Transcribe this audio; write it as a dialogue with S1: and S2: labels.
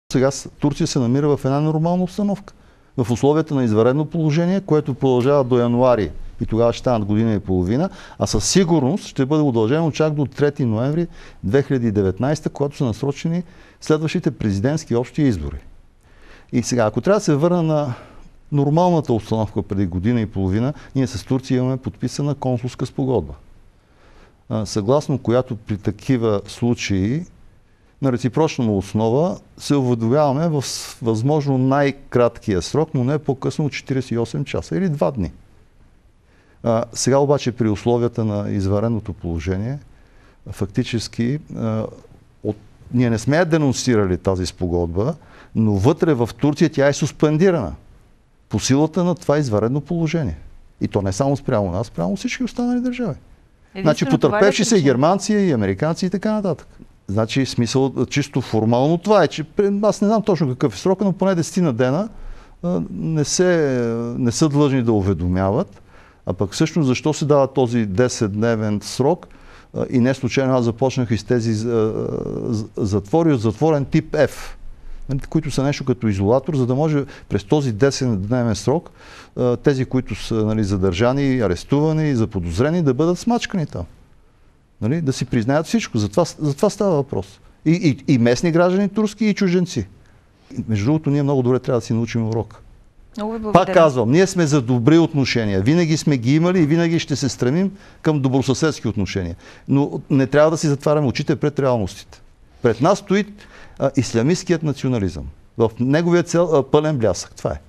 S1: Сега Турция се намира в една нормална обстановка. В условията на извънредно положение, което продължава до януари и тогава ще станат година и половина, а със сигурност ще бъде удължено чак до 3 ноември 2019, когато са насрочени следващите президентски общи избори. И сега, ако трябва да се върна на нормалната обстановка преди година и половина, ние с Турция имаме подписана консулска спогодба, съгласно която при такива случаи на реципрочна основа се уведомяваме в възможно най-краткия срок, но не по-късно от 48 часа или 2 дни. Сега обаче при условията на извънредното положение, фактически ние не сме денонсирали тази спогодба, но вътре в Турция тя е суспендирана по силата на това извънредно положение. И то не само спрямо нас, спрямо всички останали държави. Значи потърпевши са и германци, и американци и така нататък. Значи смисъл чисто формално това е, че аз не знам точно какъв е срока, но поне 10 на дена не са длъжни да уведомяват. А пък всъщност защо се дава този 10-дневен срок и не случайно аз започнах и с тези затвори от затворен тип F, които са нещо като изолатор, за да може през този 10-дневен срок тези, които са задържани, арестувани и заподозрени, да бъдат смачкани там. Да си признаят всичко. За това става въпрос. И местни граждани турски, и чужденци. Между другото, ние много добре трябва да си научим урок. Пак казвам, ние сме за добри отношения. Винаги сме ги имали и винаги ще се стремим към добросъседски отношения. Но не трябва да си затваряме очите пред реалностите. Пред нас стои ислямисткият национализъм. В неговия цел пълен блясък. Това е.